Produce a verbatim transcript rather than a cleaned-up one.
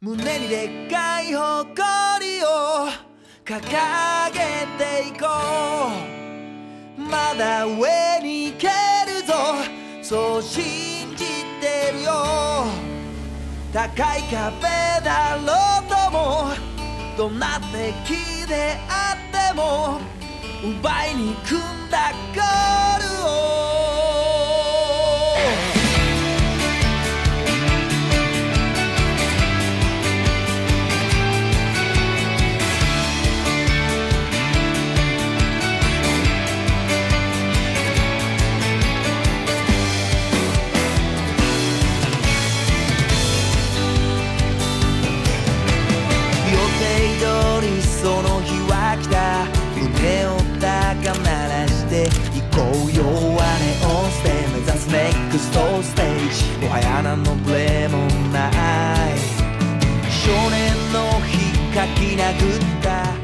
胸にでっかい誇りを掲げていこう。まだ上に行けるぞ、そう信じてるよ。高い壁だろうとも、どんな敵であっても奪いに組んだゴールを。その日は来た。胸を高鳴らして行こうよ。弱音を捨て目指すネクストステージ。もはや何のブレもない。少年の日書き殴った